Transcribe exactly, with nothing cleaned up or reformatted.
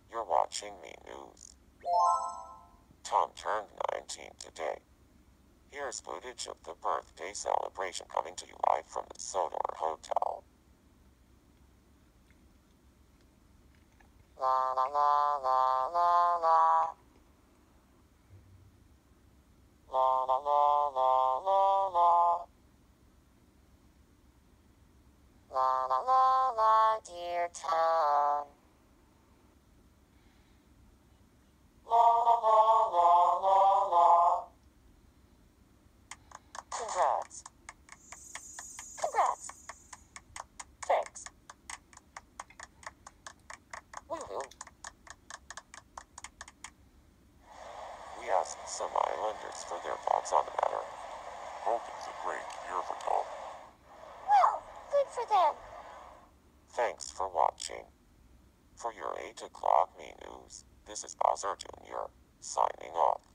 You're watching Me News. Tom turned nineteen today. Here's footage of the birthday celebration coming to you live from the Sodor Hotel. La la la la la la. La la la la la la. La la la la, dear Tom. La la la la la la. Congrats. Congrats. Thanks. Woohoo. We asked some islanders for their thoughts on the matter. Hope it's a great year for Tom. Well, good for them. Thanks for watching. For your eight o'clock Me News, this is Bowser Junior signing off.